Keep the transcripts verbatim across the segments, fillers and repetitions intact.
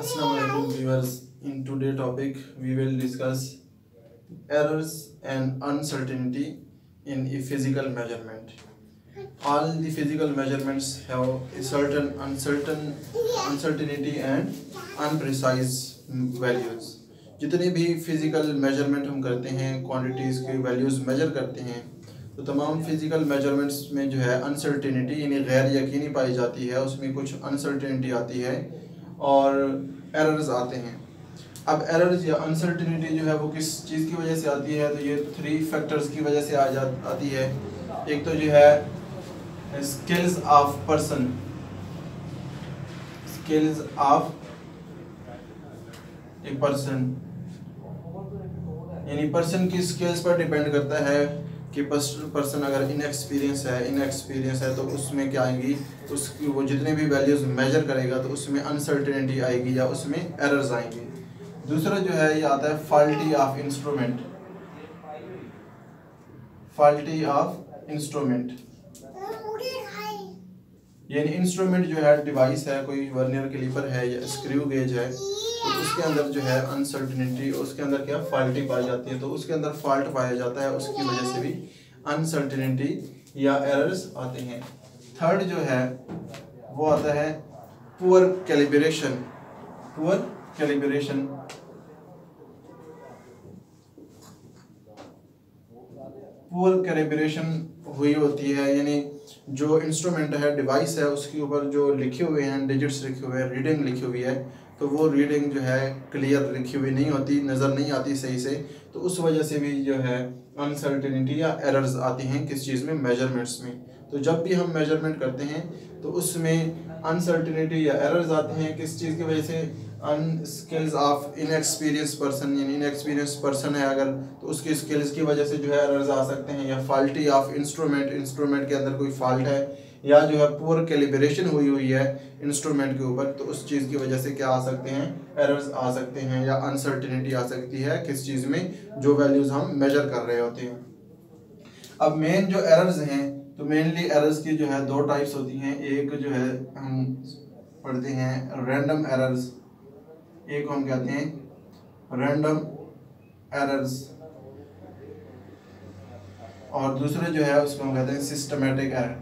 Assalamualaikum viewers. In today's topic, we will discuss errors and uncertainty in a physical measurement. All the physical measurements have a certain uncertain uncertainty and unprecise values. जितने भी physical measurement हम करते हैं, quantities की values major करते हैं, तो तमाम फिजिकल मेजरमेंट्स में जो है अनसर्टेनिटी यानी गैर यकीनी पाई जाती है, उसमें कुछ अनसर्टेनिटी आती है और एरर्स आते हैं। अब एरर्स या अनसर्टेनिटी जो है वो किस चीज़ की वजह से आती है, तो ये थ्री फैक्टर्स की वजह से आ जा आती है। एक तो जो है skills of person, skills of a person, यानी पर्सन की स्किल्स पर डिपेंड करता है कि पर्सन अगर इनएक्सपीरियंस है इनएक्सपीरियंस है तो उसमें क्या आएंगी, उसकी वो जितने भी वैल्यूज़ मेजर करेगा तो उसमें अनसर्टेनिटी आएगी या उसमें एरर्स आएंगी। दूसरा जो है ये आता है faulty of instrument, faulty of instrument, यानी इंस्ट्रूमेंट जो है डिवाइस है, कोई वर्नियर कैलिपर है या स्क्रू गेज है, तो उसके अंदर जो है अनसर्टेनिटी, उसके अंदर क्या फॉल्टी पाई जाती है, तो उसके अंदर फॉल्ट पाया जाता है, उसकी वजह से भी अनसर्टेनिटी या एरर्स आते हैं। थर्ड जो है वो आता है poor calibration, poor calibration, poor calibration हुई होती है, यानी जो इंस्ट्रूमेंट है डिवाइस है उसके ऊपर जो लिखे हुए हैं डिजिट्स लिखे हुए हैं, रीडिंग लिखी हुई है, तो वो रीडिंग जो है क्लियर लिखी हुई नहीं होती, नज़र नहीं आती सही से, तो उस वजह से भी जो है अनसर्टेनिटी या एरर्स आती हैं किस चीज़ में, मेजरमेंट्स में। तो जब भी हम मेजरमेंट करते हैं तो उसमें अनसर्टेनिटी या एरर्स आते हैं किस चीज़ की वजह से, un skills of inexperience person, यानी इनएक्सपीरियंस पर्सन है अगर तो उसकी स्किल्स की वजह से जो है एरर्स आ सकते हैं, या फॉल्टी ऑफ इंस्ट्रूमेंट, इंस्ट्रूमेंट के अंदर कोई फॉल्ट है, या जो है पुअर कैलिब्रेशन हुई हुई है इंस्ट्रूमेंट के ऊपर, तो उस चीज़ की वजह से क्या आ सकते हैं, एरर्स आ सकते हैं या अनसर्टेनिटी आ सकती है किस चीज़ में, जो वैल्यूज़ हम मेजर कर रहे होते हैं। अब मेन जो एरर्स हैं, तो मेनली एरर्स की जो है दो टाइप्स होती हैं। एक जो है हम पढ़ते हैं रैंडम एरर्स, एक हम कहते हैं रैंडम एरर्स, और दूसरे जो है उसको हम कहते हैं systematic error,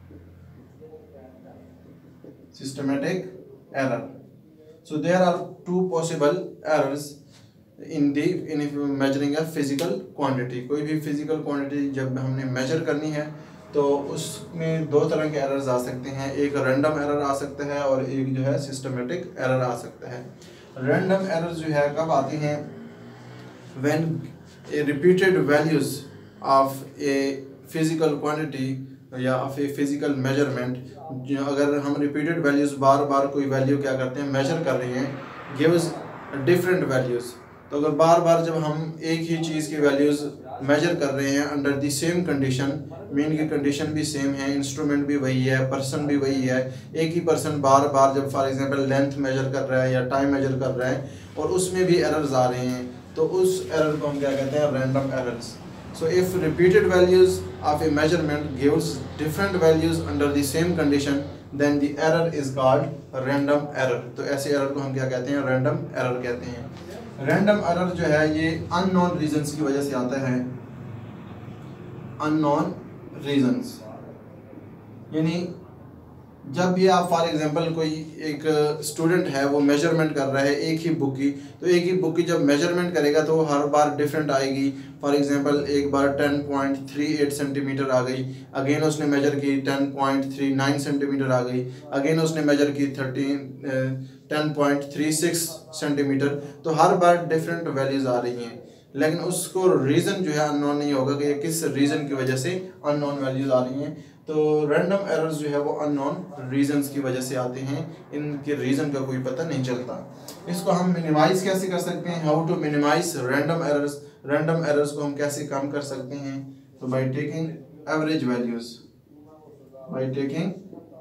systematic error. So there are two possible errors in the in measuring a physical quantity. कोई भी physical quantity जब हमने measure करनी है तो उसमें दो तरह के एरर्स आ सकते हैं, एक रैंडम एरर आ सकता है और एक जो है सिस्टमेटिक एरर आ सकता है। रैंडम एरर्स जो है कब आती हैं, when a repeated values of a physical quantity या फिजिकल मेजरमेंट, अगर हम रिपीटेड वैल्यूज़ बार बार कोई वैल्यू क्या करते हैं मेजर कर रहे हैं, गिव्स डिफरेंट वैल्यूज़, तो अगर बार बार जब हम एक ही चीज़ की वैल्यूज़ मेजर कर रहे हैं under the same condition, mean की कंडीशन भी सेम है, इंस्ट्रूमेंट भी वही है, पर्सन भी वही है, एक ही पर्सन बार बार जब फॉर एग्जांपल लेंथ मेजर कर रहा है या टाइम मेजर कर रहा है और उसमें भी एरर्स आ रहे हैं, तो उस एरर को हम क्या कहते हैं, random errors. So if repeated values of a measurement gives different values under the same condition, then the error is called random error. तो ऐसे error को हम क्या कहते हैं, random error कहते हैं। random error जो है ये unknown reasons की वजह से आता है, unknown reasons, यानी जब भी आप फॉर एग्जांपल कोई एक स्टूडेंट है वो मेजरमेंट कर रहा है एक ही बुक की, तो एक ही बुक की जब मेजरमेंट करेगा तो हर बार डिफरेंट आएगी। फॉर एग्जांपल एक बार ten point three eight centimetre आ गई, अगेन उसने मेजर की ten point three nine centimetre आ गई, अगेन उसने मेजर की thirteen ten point three six centimetre, तो हर बार डिफरेंट वैल्यूज़ आ रही हैं, लेकिन उसको रीज़न जो है अननोन नहीं होगा कि किस रीज़न की वजह से अननोन वैल्यूज़ आ रही हैं। तो रैंडम एरर्स जो है वो अननोन रीजंस की वजह से आते हैं, इनके रीज़न का कोई पता नहीं चलता। इसको हम मिनिमाइज कैसे कर सकते हैं, how to minimise random errors, random errors को हम कैसे कम कर सकते हैं, तो by taking average values, by taking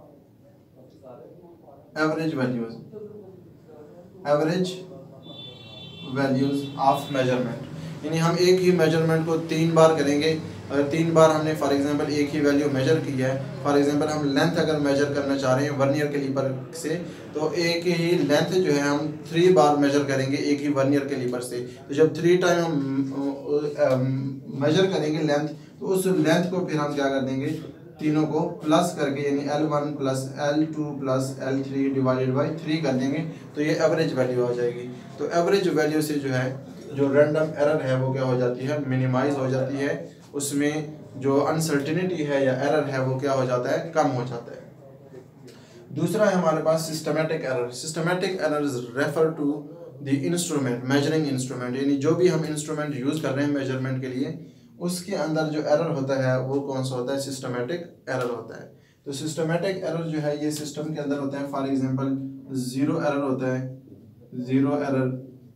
average values, average values of measurement, यानी हम एक ही मेजरमेंट को तीन बार करेंगे, अगर तीन बार हमने फॉर एग्जांपल एक ही वैल्यू मेजर की है, फॉर एग्जांपल हम लेंथ अगर मेजर करना चाह रहे हैं वर्नियर कैलिपर से, तो एक ही लेंथ जो है हम थ्री बार मेजर करेंगे एक ही वर्नियर कैलिपर से। तो जब थ्री टाइम हम मेजर करेंगे लेंथ, तो उस लेंथ को फिर हम क्या कर देंगे, तीनों को प्लस करके, यानी L one plus L two plus L three divided by three कर देंगे, तो ये एवरेज वैल्यू आ जाएगी। तो एवरेज वैल्यू से जो है जो रैंडम एरर है वो क्या हो जाती है, मिनिमाइज हो जाती है, उसमें जो अनसर्टिनिटी है या एरर है वो क्या हो जाता है, कम हो जाता है। दूसरा है हमारे पास systematic error. Systematic errors refer to the instrument, measuring instrument, यानी जो भी हम इंस्ट्रूमेंट यूज कर रहे हैं मेजरमेंट के लिए, उसके अंदर जो एरर होता है वो कौन सा होता है, सिस्टमेटिक एरर होता है। तो सिस्टमेटिक एरर जो है ये सिस्टम के अंदर होता है। फॉर एग्जांपल जीरो एरर होता है, जीरो एरर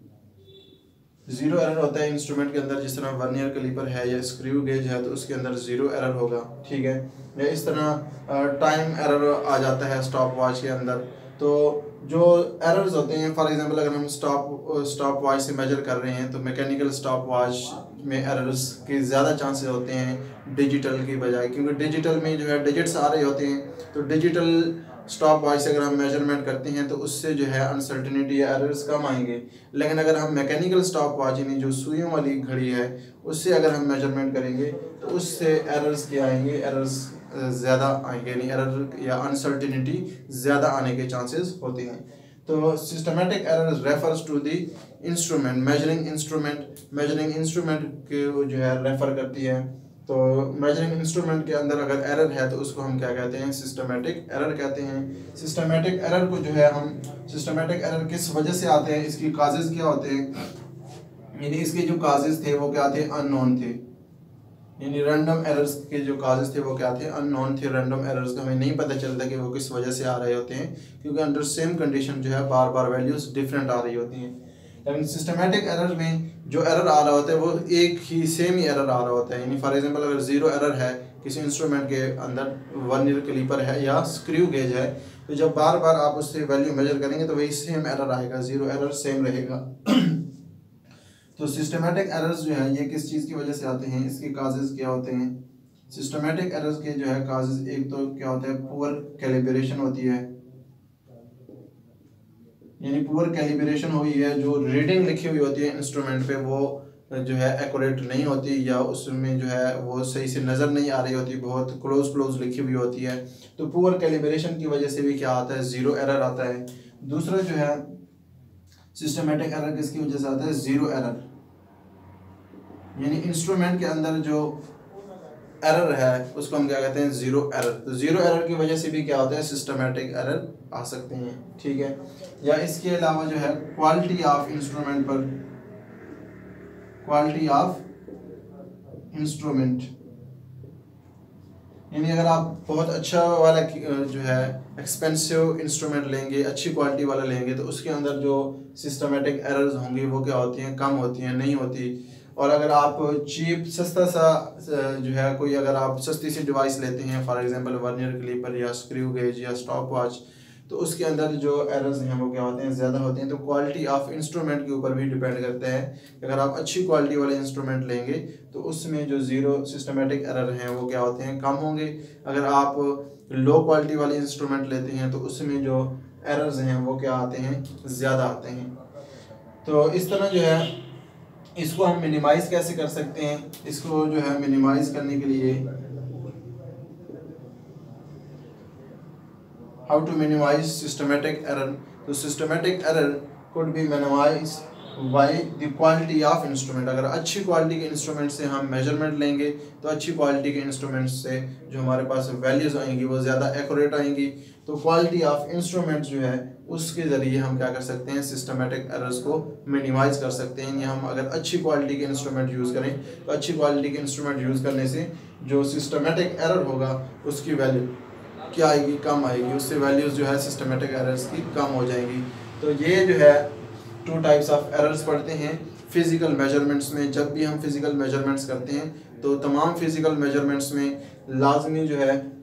जीरो एरर होता है इंस्ट्रूमेंट के अंदर, जिस तरह वर्नियर कैलिपर है या स्क्रू गेज है तो उसके अंदर जीरो एरर होगा, ठीक है। या इस तरह टाइम एरर आ जाता है स्टॉप वॉच के अंदर। तो जो एरर्स होते हैं, फॉर एग्जांपल अगर हम स्टॉप स्टॉप वॉच से मेजर कर रहे हैं तो मैकेनिकल स्टॉप वॉच में एरर्स के ज़्यादा चांसेस होते हैं डिजिटल की बजाय, क्योंकि डिजिटल में जो है डिजिट्स आ रहे होते हैं। तो डिजिटल स्टॉप वॉच से अगर हम मेजरमेंट करते हैं तो उससे जो है अनसर्टिनिटी या एरर्स कम आएंगे। लेकिन अगर हम मैकेनिकल स्टॉप वॉच यानी जो सुइयों वाली घड़ी है उससे अगर हम मेजरमेंट करेंगे तो उससे एरर्स क्या आएंगे, एरर्स ज़्यादा आएंगे, यानी एरर या अनसर्टिनिटी ज़्यादा आने के चांसेस होते हैं। तो systematic error refers to the instrument, measuring instrument, measuring instrument के जो है रेफर करती है। तो मेजरिंग इंस्ट्रूमेंट के अंदर अगर एरर है तो उसको हम क्या कहते हैं, सिस्टमेटिक एरर कहते हैं। सिस्टमेटिक एरर को जो है हम, सिस्टमेटिक एरर किस वजह से आते हैं, इसकी काजेज क्या होते हैं, यानी इसके जो काजेज थे वो क्या थे, अननोन थे, यानी रैंडम एरर्स के जो काजेज थे वो क्या थे, अननोन थे। रैंडम एरर्स का हमें नहीं पता चलता कि वो किस वजह से आ रहे होते हैं, क्योंकि अंडर सेम कंडीशन जो है बार बार वैल्यूज डिफरेंट आ रही होती हैं। लेकिन सिस्टमेटिक एरर में जो एरर आ रहा होता है वो एक ही सेम ही एरर आ रहा होता है। यानी फॉर एग्जांपल अगर जीरो एरर है किसी इंस्ट्रूमेंट के अंदर, वर्नियर कैलिपर है या स्क्रू गेज है, तो जब बार बार आप उससे वैल्यू मेजर करेंगे तो वही सेम एरर आएगा, जीरो एरर सेम रहेगा। तो सिस्टमेटिक एरर्स जो है ये किस चीज़ की वजह से आते हैं, इसके काजेज क्या होते हैं। सिस्टमेटिक एरर्स के जो है काजेज, एक तो क्या होता है, पुअर कैलिब्रेशन होती है, यानी पुअर कैलिब्रेशन हुई है, जो रीडिंग लिखी हुई होती है इंस्ट्रूमेंट पे वो जो है एक्यूरेट नहीं होती, या उसमें जो है वो सही से नज़र नहीं आ रही होती, बहुत क्लोज क्लोज लिखी हुई होती है। तो पुअर कैलिब्रेशन की वजह से भी क्या आता है, ज़ीरो एरर आता है। दूसरा जो है सिस्टमेटिक एरर किसकी वजह से आता है, ज़ीरो एरर, यानी इंस्ट्रूमेंट के अंदर जो एरर है उसको हम क्या कहते हैं, ज़ीरो एरर। तो ज़ीरो एरर की वजह से भी क्या होता है, सिस्टमेटिक एरर आ सकते हैं, ठीक है। या इसके अलावा जो है क्वालिटी ऑफ इंस्ट्रूमेंट पर, क्वालिटी ऑफ इंस्ट्रूमेंट, यानी अगर आप बहुत अच्छा वाला जो है एक्सपेंसिव इंस्ट्रूमेंट लेंगे, अच्छी क्वालिटी वाला लेंगे, तो उसके अंदर जो सिस्टमेटिक एरर्स होंगी वो क्या होती हैं, कम होती हैं, नहीं होती। और अगर आप चीप सस्ता सा जो है कोई, अगर आप सस्ती सी डिवाइस लेते हैं, फॉर एग्जांपल वर्नियर कैलिपर या स्क्रू गेज या स्टॉप वॉच, तो उसके अंदर जो एरर्स हैं वो क्या होते हैं, ज़्यादा होते हैं। तो क्वालिटी ऑफ इंस्ट्रूमेंट के ऊपर भी डिपेंड करता है। अगर आप अच्छी क्वालिटी वाले इंस्ट्रूमेंट लेंगे तो उसमें जो ज़ीरो सिस्टमेटिक एरर हैं वो क्या होते हैं, कम होंगे। अगर आप लो क्वालिटी वाले इंस्ट्रूमेंट लेते हैं तो उसमें जो एरर्स हैं वो क्या आते हैं, ज़्यादा आते हैं। तो इस तरह जो है इसको हम मिनिमाइज़ कैसे कर सकते हैं, इसको जो है मिनिमाइज़ करने के लिए, how to minimize systematic error, तो systematic error could be minimized by the quality of instrument। अगर अच्छी क्वालिटी के इंस्ट्रूमेंट से हम मेजरमेंट लेंगे तो अच्छी क्वालिटी के इंस्ट्रूमेंट से जो हमारे पास वैल्यूज आएंगी वो ज़्यादा एक्यूरेट आएंगी। तो क्वालिटी ऑफ इंस्ट्रूमेंट जो है उसके ज़रिए हम क्या कर सकते हैं, सिस्टमेटिक एरर्स को मिनिमाइज़ कर सकते हैं। या हम अगर अच्छी क्वालिटी के इंस्ट्रूमेंट यूज़ करें तो अच्छी क्वालिटी के इंस्ट्रूमेंट यूज़ करने से जो सिस्टमेटिक एरर होगा उसकी वैल्यू क्या आएगी, कम आएगी, उससे वैल्यूज़ जो है सिस्टमेटिक एरर्स की कम हो जाएंगी। तो ये जो है टू टाइप्स ऑफ एरर्स पढ़ते हैं फिज़िकल मेजरमेंट्स में। जब भी हम फिज़िकल मेजरमेंट्स करते हैं तो तमाम फिज़िकल मेजरमेंट्स में लाजमी जो है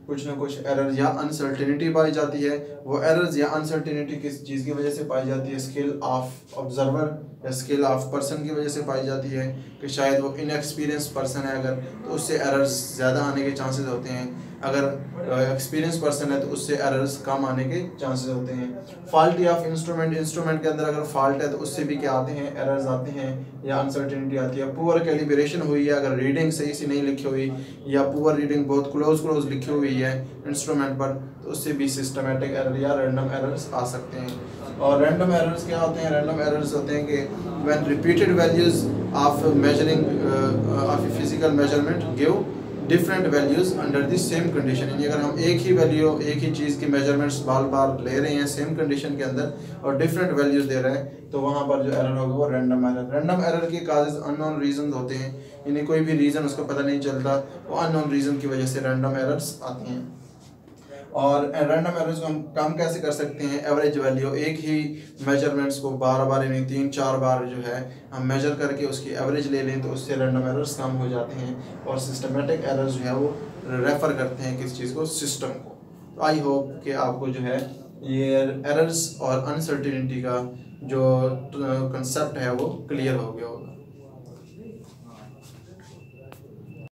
कुछ ना कुछ एरर या अनसर्टेनिटी पाई जाती है। वो एरर्स या अनसर्टेनिटी किस चीज़ की वजह से पाई जाती है, स्किल ऑफ ऑब्जर्वर या स्किल ऑफ पर्सन की वजह से पाई जाती है कि शायद वो इनएक्सपीरियंस पर्सन है अगर, तो उससे एरर्स ज़्यादा आने के चांसेस होते हैं। अगर एक्सपीरियंस पर्सन है तो उससे एरर्स कम आने के चांसेस होते हैं। फॉल्टी ऑफ इंस्ट्रूमेंट, इंस्ट्रूमेंट के अंदर अगर फॉल्ट है तो उससे भी क्या आते हैं, एरर्स आते हैं या अनसर्टेनिटी आती है। पुअर कैलिब्रेशन हुई है, अगर रीडिंग सही से नहीं लिखी हुई या पुअर रीडिंग बहुत क्लोज क्लोज लिखी हुई है इंस्ट्रूमेंट पर, तो उससे भी सिस्टमेटिक एरर या रैंडम एरर्स आ सकते हैं। और रैंडम एरर्स क्या होते हैं, रैंडम एरर्स होते हैं कि when repeated values of measuring of physical measurement give different values under the same condition. यानी अगर हम एक ही वैल्यू, एक ही चीज़ की मेजरमेंट्स बार बार ले रहे हैं सेम कंडीशन के अंदर और डिफरेंट वैल्यूज़ दे रहे हैं, तो वहाँ पर जो एरर होगा वो रैंडम एरर। रैंडम एरर के काजेज अननोन रीजन होते हैं, यानी कोई भी रीज़न उसको पता नहीं चलता, वो अननोन रीज़न की वजह से रैंडम एरर्स आती हैं। और रैंडम एरर्स को हम कम कैसे कर सकते हैं, एवरेज वैल्यू, एक ही मेजरमेंट्स को बार बार यानी तीन चार बार जो है हम मेजर करके उसकी एवरेज ले लें, तो उससे रैंडम एरर्स कम हो जाते हैं। और सिस्टमेटिक एरर्स जो है वो रेफ़र करते हैं किस चीज़ को, सिस्टम को। तो आई होप कि आपको जो है ये एरर्स और अनसर्टेनिटी का जो कंसेप्ट है वो क्लियर हो गया होगा।